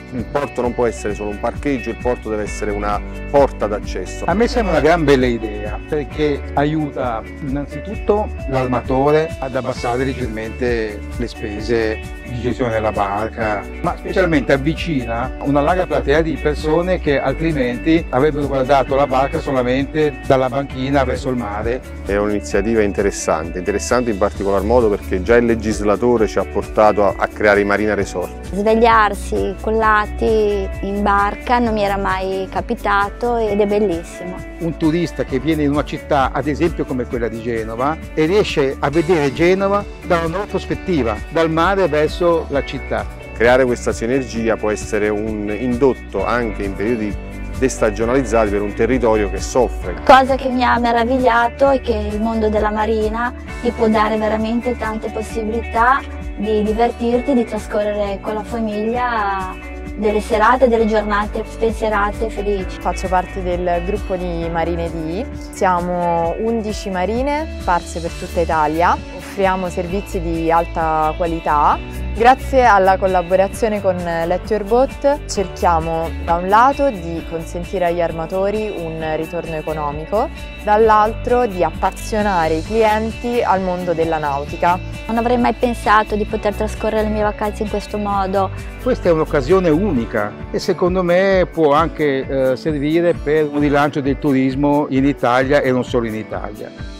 il porto non può essere solo un parcheggio, il porto deve essere una porta d'accesso. A me sembra una gran bella idea perché aiuta innanzitutto l'armatore ad abbassare leggermente le spese di gestione della barca, ma specialmente avvicina una larga platea di persone che altrimenti avrebbero guardato la barca solamente dalla banchina verso il mare. È un'iniziativa interessante in particolar modo perché già il legislatore ci ha portato a creare i Marina Resort. Svegliarsi collati in barca non mi era mai capitato ed è bellissimo. Un turista che viene in una città, ad esempio come quella di Genova, e riesce a vedere Genova da una nuova prospettiva, dal mare verso la città. Creare questa sinergia può essere un indotto anche in periodi destagionalizzati per un territorio che soffre. Cosa che mi ha meravigliato è che il mondo della marina ti può dare veramente tante possibilità di divertirti, di trascorrere con la famiglia delle serate, delle giornate spensierate felici. Faccio parte del gruppo di Marine DI, siamo 11 marine sparse per tutta Italia, offriamo servizi di alta qualità. Grazie alla collaborazione con Let Your Boat cerchiamo da un lato di consentire agli armatori un ritorno economico, dall'altro di appassionare i clienti al mondo della nautica. Non avrei mai pensato di poter trascorrere le mie vacanze in questo modo. Questa è un'occasione unica e secondo me può anche servire per un rilancio del turismo in Italia e non solo in Italia.